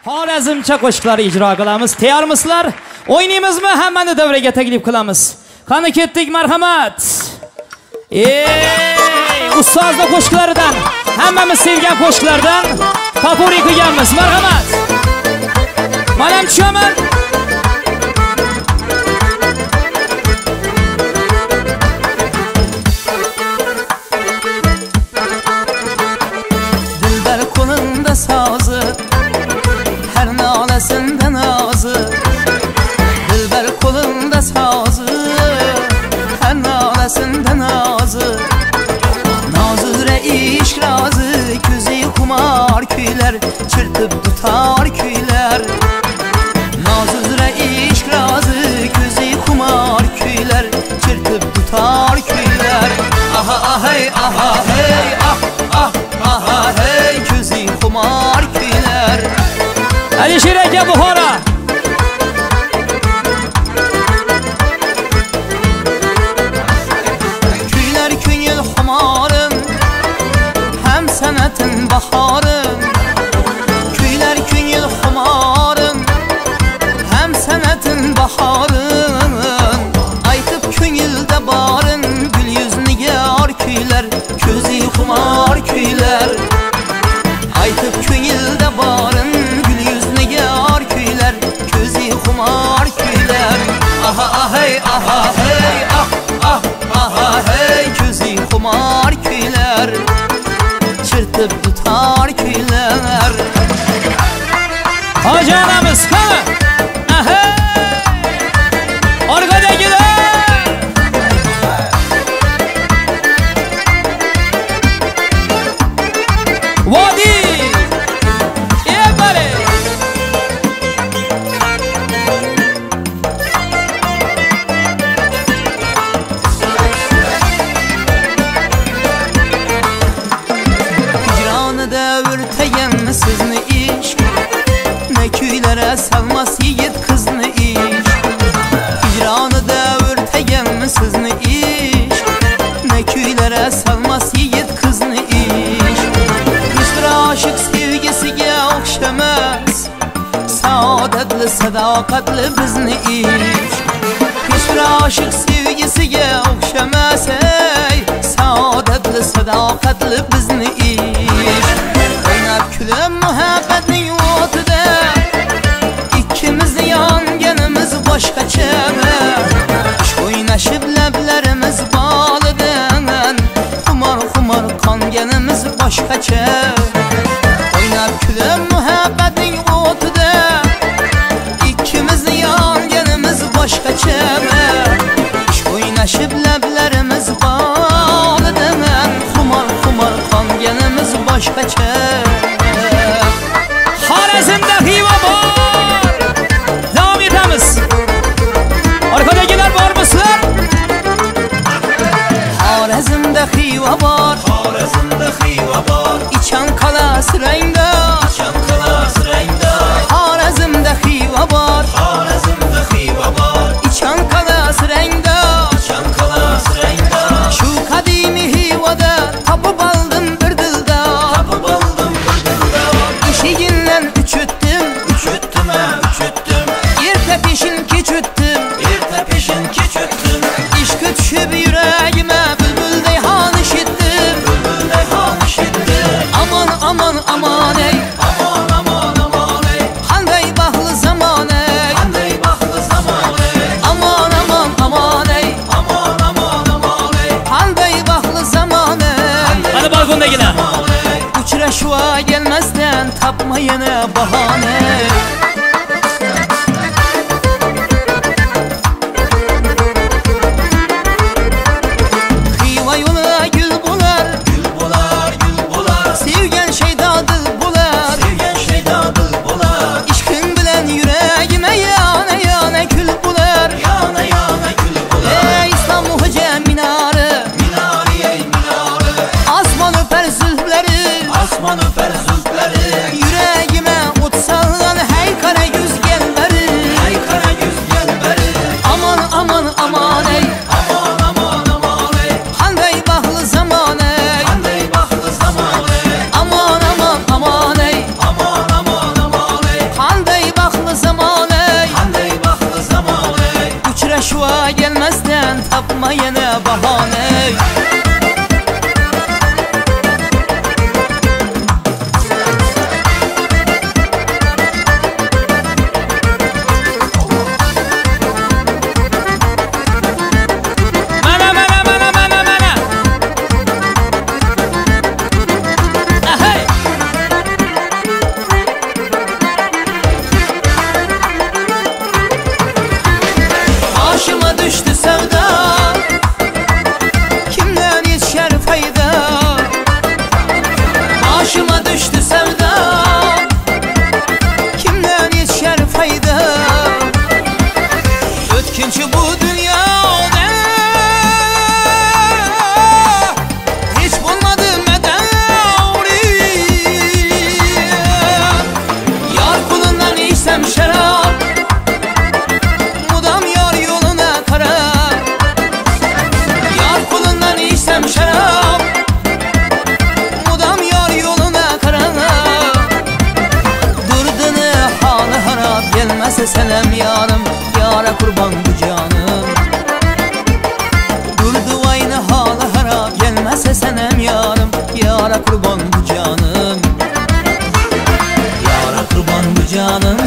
Xorazmcha qo'shiqlar ijro qilamiz. Tayyormisizlar? O'ynaymizmi? Hammani davraga taklif qilamiz. Qani ketdik, marhamat. Ustozning qo'shiqlaridan, hammamiz sevgan qo'shiqlardan popuri qilganmiz. Marhamat. Mana tushaman. Dilber kolunda sazı, her nalesinden ağzı. Dilber kolunda sazı, her nalesinden ağzı. Nazire işk razı, gözü kumar küyler, çırtıp tutar küyler. Nazire işk razı, gözü kumar küyler, çırtıp tutar küyler. Aha ah hey, aha hey, ah ah aha hey, gözü kumar küyler. Hadi Şireke Buhara. Küyler künyül humarım, hem senetin baharım. Küyler künyül humarım, hem senetin baharım. Aytıp künyülde barın, gül yüzünü yar küyler, közü kumar küyler. Aytıp künyülde barın, gül yüzünü yar küyler, közü kumar küyler. Aha ah hey, aha hey, ah ah aha hey, közü kumar küyler, çırtıp tutar küyler. Hacı anamız kanı. Aha. Arkadakiler. Vadi. Bale. Hicranı devir teyen sizni iş, ne küylere salmaz yiğit kızını iş. Hicranı devir teyen sizni iş, ne küylere salmaz yiğit kızını iş. Hiçbir aşık sevgisiga okşamaz, saadetli sadakatli bizni iş. Hiçbir aşık sevgisiga okşamaz, ey saadetli sadakatli bizni iş. Oynab kulib muhabbatning o'tida, ikkimiz yonganimiz boshqacha. Ishq o'ynashib lablarimiz bolidan, xumor xumor qonganimiz boshqacha. Oynab kulib muhabbatning o'tida, ikkimiz yonganimiz boshqacha. Ishq o'ynashib lablarimiz bolidan, xumor xumor qonganimiz boshqacha. Xorazmda xiva bor. Davom etamiz. Arkadakilar bormisizlar? Xorazmda xiva bor, Xorazmda xiva bor, ichan qalasi rangdor. ichan qalasi rangdor. Xorazmda xiva bor, Xorazmda xiva bor, ichan qalasi rangdor. ichan qalasi rangdor. Shu qadimiy xivada topib oldim bir dildor. Topib oldim bir dildor. Eshigindan uch o'tdim, Uch o'tdim, erta peshin kech o'tdim. erta peshin kech o'tdim. Ishqqa tushib yuragima bulbulday xonish etdim. Bulbulday xonish etdim. Aman aman aman ey, Aman aman aman ey, qanday baxtli zamon ey. qanday baxtli zamon ey. Aman aman aman ey, Aman aman aman ey, qanday baxtli zamon ey. Hadi balkondagilar. aman ey. Uchrashuva gelmezden tapma yana bahane. Xiva yo'li gül bular, Gül bular, gül bular, sevgen şeyda dil bular. sevgan şeyda dil bular. İşqin bilen yüreğime yana yana kül bular. Yana yana gül bular. Ey İslam muhacem minarı, Minari ey minari, asman öper zülfleri. asman öper zülfleri. Yüreğime ot sallan hey tapma yine bahane. Başıma düştü sevda, kimden yetişer fayda? Başıma düştü sevda, kimden yetişer fayda? Ötkinci bu dünyada hiç bulmadım medavri. Yar kulundan içsem şarap, mudam yar yoluna kara. Yar kulundan içsem şarap, mudam yar yoluna kara. Durdunu halı harap, gelmese selam yarım, yara kurban bu canım. Durdu aynı halı harap, gelmese selam yarım, yara kurban bu canım. Yara kurban bu canım.